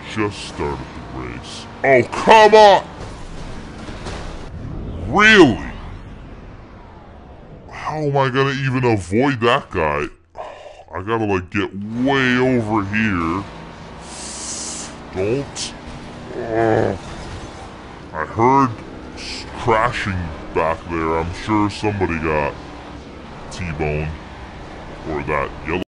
just started the race. Oh, come on! Really? How am I gonna even avoid that guy? I gotta, like, get way over here. Don't. I heard crashing back there. I'm sure somebody got T-boned. Or that yellow